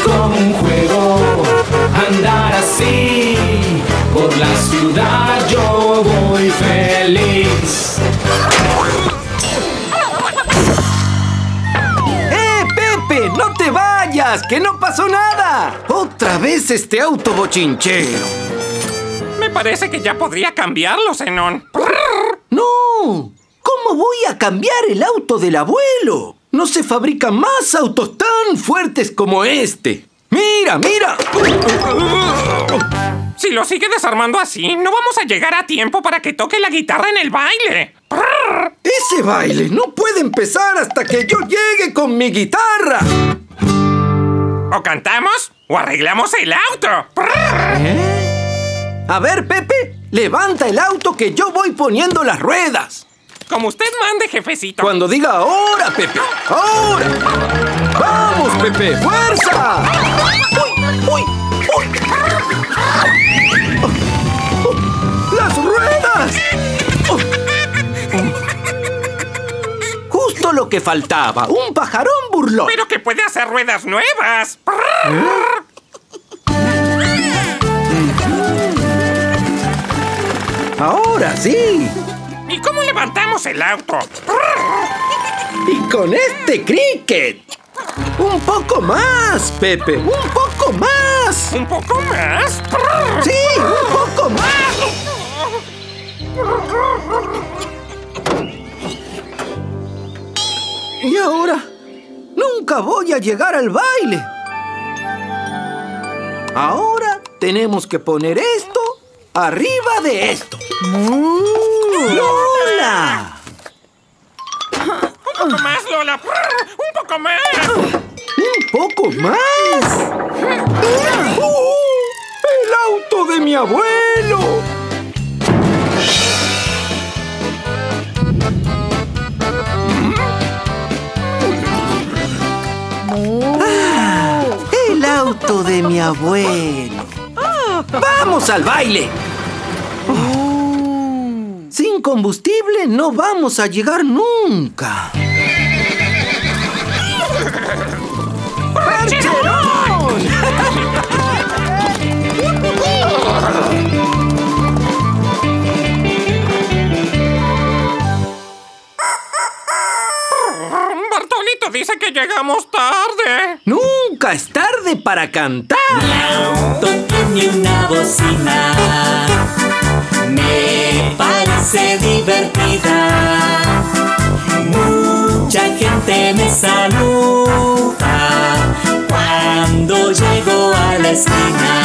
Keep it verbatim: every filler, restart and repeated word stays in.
como un juego andar así. Por la ciudad yo voy feliz. ¡Eh, Pepe! ¡No te vayas! ¡Que no pasó nada! ¡Otra vez este auto bochinchero! Me parece que ya podría cambiarlo, Zenón. ¡No! ¿Cómo voy a cambiar el auto del abuelo? No se fabrican más autos tan fuertes como este. ¡Mira, mira! Si lo sigue desarmando así, no vamos a llegar a tiempo para que toque la guitarra en el baile. Ese baile no puede empezar hasta que yo llegue con mi guitarra. O cantamos o arreglamos el auto. ¿Eh? A ver, Pepe, levanta el auto que yo voy poniendo las ruedas. Como usted mande, jefecito. Cuando diga ahora, Pepe. ¡Ahora! ¡Vamos, Pepe! ¡Fuerza! ¡Uy, uy, uy! ¡Oh, oh! ¡Las ruedas! ¡Oh! Oh. Justo lo que faltaba. Un pajarón burlón. Pero que puede hacer ruedas nuevas. ¿Eh? Ahora sí. ¿Y cómo levantamos el auto? Y con este cricket. Un poco más, Pepe. Un poco más. ¿Un poco más? Sí, un poco más. Y ahora, nunca voy a llegar al baile. Ahora tenemos que poner esto arriba de esto. ¡Lola! ¡Un poco más, Lola! ¡Un poco más! ¡Un poco más! ¡Uh! ¡El auto de mi abuelo! ¡Ah! ¡El auto de mi abuelo! ¡Vamos al baile! Sin combustible no vamos a llegar nunca. ¡Percherón! Bartolito dice que llegamos tarde. Nunca es tarde para cantar. Mi auto tiene una bocina, me parece divertida. Mucha gente me saluda cuando llego a la esquina.